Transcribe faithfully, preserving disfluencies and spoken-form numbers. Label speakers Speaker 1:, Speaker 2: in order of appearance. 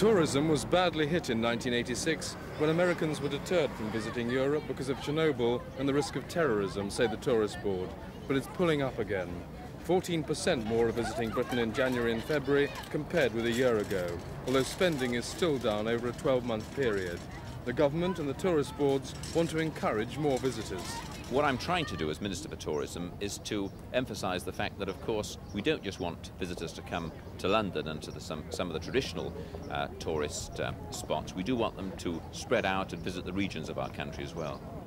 Speaker 1: Tourism was badly hit in nineteen eighty-six when Americans were deterred from visiting Europe because of Chernobyl and the risk of terrorism, say the Tourist Board. But it's pulling up again. fourteen percent more are visiting Britain in January and February compared with a year ago, although spending is still down over a twelve-month period. The government and the tourist boards want to encourage more visitors.
Speaker 2: What I'm trying to do as Minister for Tourism is to emphasise the fact that, of course, we don't just want visitors to come to London and to the, some, some of the traditional uh, tourist uh, spots. We do want them to spread out and visit the regions of our country as well.